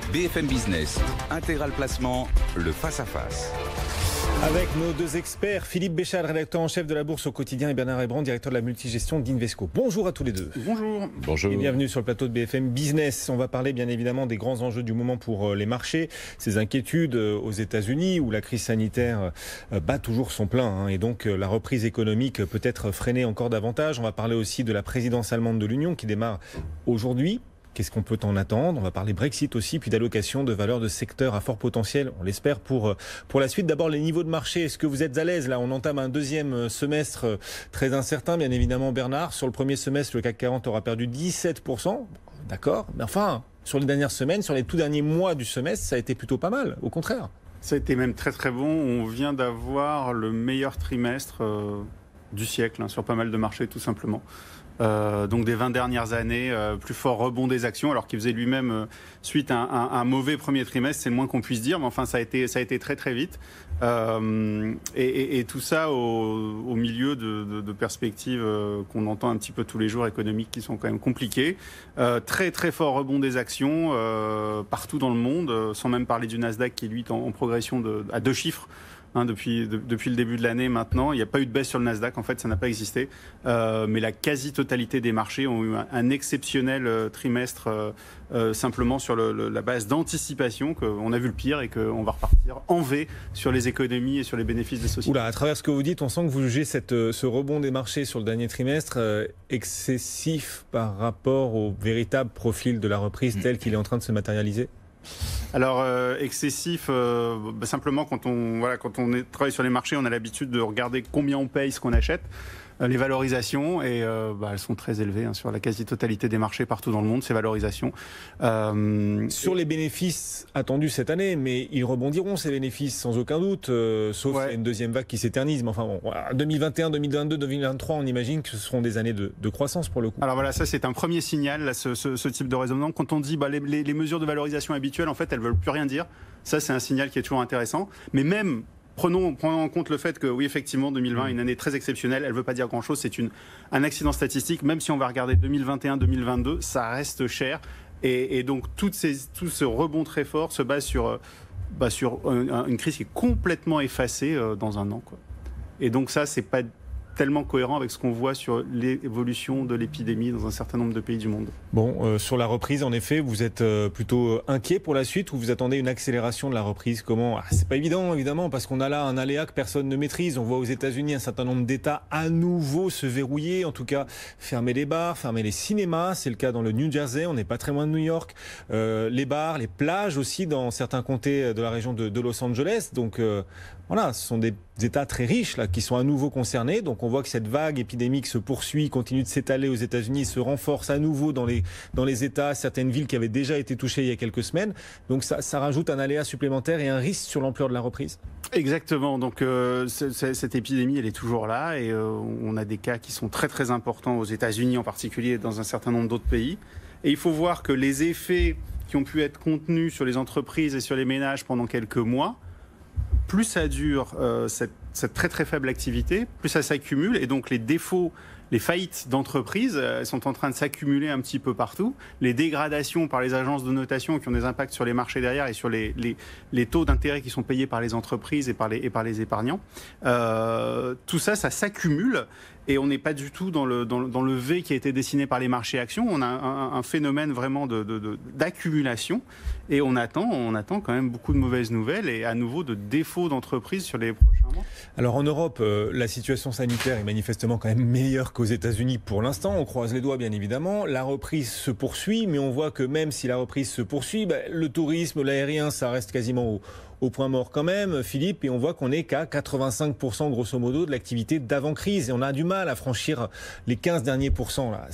BFM Business, Intégral Placement, le face-à-face. Avec nos deux experts, Philippe Béchal, rédacteur en chef de la Bourse au quotidien, et Bernard Hébrand, directeur de la multigestion d'Invesco. Bonjour à tous les deux. Bonjour. Bonjour. Et bienvenue sur le plateau de BFM Business. On va parler bien évidemment des grands enjeux du moment pour les marchés, ces inquiétudes aux États-Unis où la crise sanitaire bat toujours son plein et donc la reprise économique peut être freinée encore davantage. On va parler aussi de la présidence allemande de l'Union qui démarre aujourd'hui. Qu'est-ce qu'on peut en attendre? On va parler Brexit aussi, puis d'allocation de valeurs de secteurs à fort potentiel, on l'espère, pour la suite. D'abord, les niveaux de marché. Est-ce que vous êtes à l'aise? Là, on entame un deuxième semestre très incertain, bien évidemment, Bernard. Sur le premier semestre, le CAC 40 aura perdu 17%. D'accord. Mais enfin, sur les dernières semaines, sur les tout derniers mois du semestre, ça a été plutôt pas mal, au contraire. Ça a été même très très bon. On vient d'avoir le meilleur trimestre du siècle sur pas mal de marchés, tout simplement. Donc des 20 dernières années, plus fort rebond des actions, alors qu'il faisait lui-même suite à un mauvais premier trimestre, c'est le moins qu'on puisse dire, mais enfin ça a été très très vite. Et tout ça au milieu de perspectives qu'on entend un petit peu tous les jours économiques qui sont quand même compliquées. Très très fort rebond des actions partout dans le monde, sans même parler du Nasdaq qui lui est en progression à 2 chiffres. Depuis le début de l'année maintenant, il n'y a pas eu de baisse sur le Nasdaq, en fait ça n'a pas existé, mais la quasi-totalité des marchés ont eu un exceptionnel trimestre simplement sur la base d'anticipation qu'on a vu le pire et qu'on va repartir en V sur les économies et sur les bénéfices des sociétés. Oula, à travers ce que vous dites, on sent que vous jugez ce rebond des marchés sur le dernier trimestre excessif par rapport au véritable profil de la reprise tel qu'il est en train de se matérialiser. Alors excessif, simplement quand on travaille sur les marchés, on a l'habitude de regarder combien on paye ce qu'on achète, les valorisations, et elles sont très élevées sur la quasi-totalité des marchés partout dans le monde, ces valorisations. Sur les bénéfices attendus cette année, mais ils rebondiront ces bénéfices sans aucun doute, sauf une deuxième vague qui s'éternise. Mais enfin bon, 2021, 2022, 2023, on imagine que ce seront des années de croissance pour le coup. Alors voilà, ça c'est un premier signal, là, ce type de raisonnement. Quand on dit les mesures de valorisation habituelles, en fait, elles veulent plus rien dire. Ça c'est un signal qui est toujours intéressant. Mais même prenons en compte le fait que, oui, effectivement, 2020 est une année très exceptionnelle. Elle ne veut pas dire grand-chose. C'est un accident statistique. Même si on va regarder 2021, 2022, ça reste cher. Et donc, tout ce rebond très fort se base sur une crise qui est complètement effacée dans un an, quoi. Et donc, ça, c'est pas tellement cohérent avec ce qu'on voit sur l'évolution de l'épidémie dans un certain nombre de pays du monde. Bon, sur la reprise, en effet, vous êtes plutôt inquiet pour la suite ou vous attendez une accélération de la reprise? Comment? C'est pas évident, évidemment, parce qu'on a là un aléa que personne ne maîtrise. On voit aux États-Unis un certain nombre d'États à nouveau se verrouiller, en tout cas fermer les bars, fermer les cinémas. C'est le cas dans le New Jersey, on n'est pas très loin de New York. Les bars, les plages aussi dans certains comtés de la région de Los Angeles. Donc voilà, ce sont des États très riches là qui sont à nouveau concernés. Donc on voit que cette vague épidémique se poursuit, continue de s'étaler aux États-Unis, se renforce à nouveau dans les États, certaines villes qui avaient déjà été touchées il y a quelques semaines. Donc ça rajoute un aléa supplémentaire et un risque sur l'ampleur de la reprise. Exactement. Donc cette épidémie, elle est toujours là et on a des cas qui sont très très importants aux États-Unis en particulier et dans un certain nombre d'autres pays. Et il faut voir que les effets qui ont pu être contenus sur les entreprises et sur les ménages pendant quelques mois, plus ça dure, cette très très faible activité, plus ça s'accumule et donc les défauts, les faillites d'entreprises, elles sont en train de s'accumuler un petit peu partout. Les dégradations par les agences de notation qui ont des impacts sur les marchés derrière et sur les taux d'intérêt qui sont payés par les entreprises et par les épargnants. Tout ça s'accumule. Et on n'est pas du tout dans le V qui a été dessiné par les marchés actions. On a un phénomène vraiment d'accumulation. Et on attend quand même beaucoup de mauvaises nouvelles et à nouveau de défauts d'entreprises sur les prochains mois. Alors en Europe, la situation sanitaire est manifestement quand même meilleure qu'aux États-Unis pour l'instant. On croise les doigts bien évidemment. La reprise se poursuit, mais on voit que même si la reprise se poursuit, le tourisme, l'aérien, ça reste quasiment au point mort quand même, Philippe, et on voit qu'on n'est qu'à 85% grosso modo de l'activité d'avant-crise. Et on a du mal à franchir les 15 derniers pourcents. Là.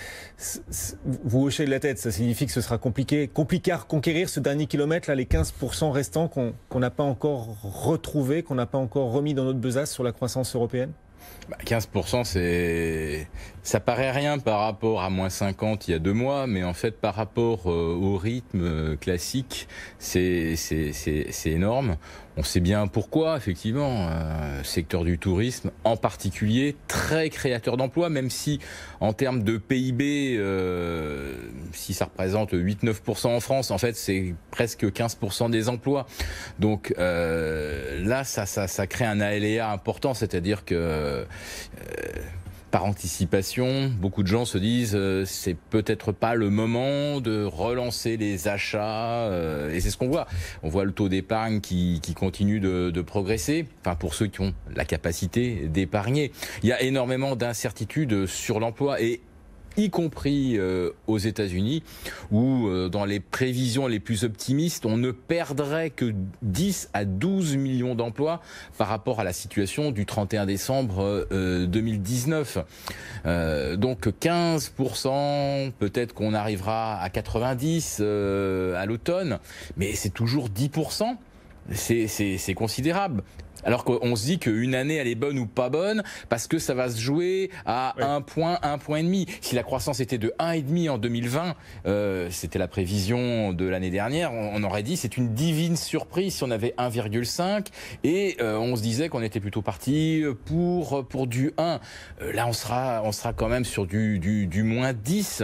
Vous hochez de la tête, ça signifie que ce sera compliqué à conquérir ce dernier kilomètre, là, les 15% restants qu'on n'a pas encore retrouvés, qu'on n'a pas encore remis dans notre besace sur la croissance européenne? 15%, ça paraît rien par rapport à moins 50 il y a 2 mois, mais en fait par rapport au rythme classique, c'est énorme. On sait bien pourquoi, effectivement, secteur du tourisme en particulier, très créateur d'emplois, même si en termes de PIB, si ça représente 8-9% en France, en fait c'est presque 15% des emplois. Donc là, ça crée un aléa important, c'est-à-dire que par anticipation, beaucoup de gens se disent c'est peut-être pas le moment de relancer les achats et c'est ce qu'on voit. On voit le taux d'épargne qui continue de progresser, enfin pour ceux qui ont la capacité d'épargner. Il y a énormément d'incertitudes sur l'emploi et y compris aux États-Unis, où dans les prévisions les plus optimistes, on ne perdrait que 10 à 12 millions d'emplois par rapport à la situation du 31 décembre 2019. Donc 15%, peut-être qu'on arrivera à 90% à l'automne, mais c'est toujours 10%. C'est considérable. Alors qu'on se dit qu'une année, elle est bonne ou pas bonne, parce que ça va se jouer à 1 point, 1,5 point. Si la croissance était de 1,5 en 2020, c'était la prévision de l'année dernière, on aurait dit c'est une divine surprise si on avait 1,5 et on se disait qu'on était plutôt parti pour du 1. Là, on sera quand même sur du moins 10.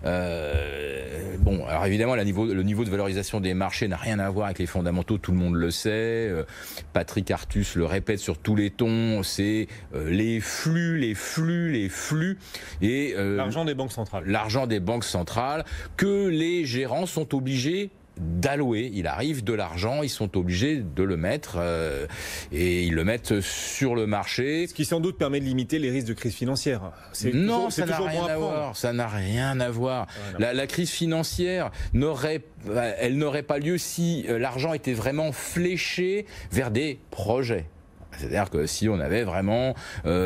Bon, alors évidemment, le niveau de valorisation des marchés n'a rien à voir avec les fondamentaux, tout le monde le sait. Patrick Artus le répète sur tous les tons, c'est les flux et l'argent des banques centrales. L'argent des banques centrales que les gérants sont obligés d'allouer. Il arrive de l'argent, ils sont obligés de le mettre et ils le mettent sur le marché. Ce qui sans doute permet de limiter les risques de crise financière. Non, ça n'a rien à voir. Ça n'a rien à voir. La crise financière n'aurait pas lieu si l'argent était vraiment fléché vers des projets. C'est-à-dire que si on avait vraiment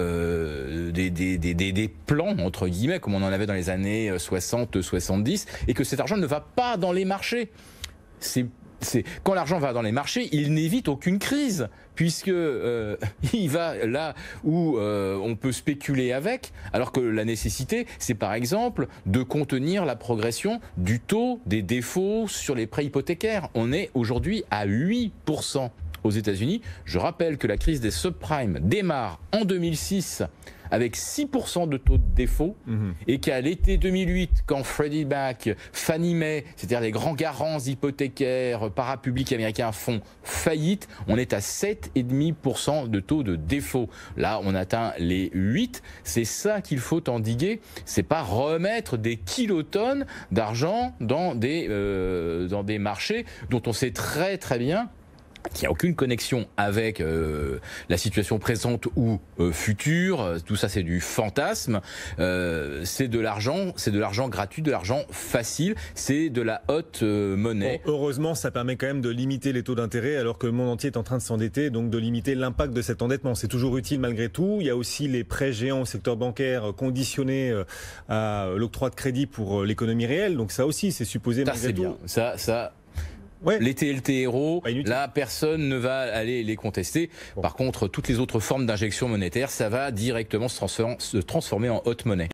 des plans, entre guillemets, comme on en avait dans les années 60-70, et que cet argent ne va pas dans les marchés. Quand l'argent va dans les marchés, il n'évite aucune crise, puisque il va là où on peut spéculer avec, alors que la nécessité, c'est par exemple de contenir la progression du taux des défauts sur les prêts hypothécaires. On est aujourd'hui à 8% aux États-Unis. Je rappelle que la crise des subprimes démarre en 2006 avec 6% de taux de défaut et qu'à l'été 2008, quand Freddie Mac, Fannie Mae, c'est-à-dire les grands garants hypothécaires parapublics américains font faillite, on est à 7,5% de taux de défaut. Là, on atteint les 8. C'est ça qu'il faut endiguer. C'est pas remettre des kilotonnes d'argent dans des marchés dont on sait très très bien qu'il n'y a aucune connexion avec la situation présente ou future. Tout ça, c'est du fantasme. C'est de l'argent gratuit, de l'argent facile. C'est de la haute monnaie. Bon, heureusement, ça permet quand même de limiter les taux d'intérêt alors que le monde entier est en train de s'endetter, donc de limiter l'impact de cet endettement. C'est toujours utile malgré tout. Il y a aussi les prêts géants au secteur bancaire conditionnés à l'octroi de crédit pour l'économie réelle. Donc ça aussi, c'est supposé malgré tout. Ça. Ouais. Les TLTRO, là, personne ne va aller les contester. Bon. Par contre, toutes les autres formes d'injection monétaire, ça va directement se transformer en haute monnaie.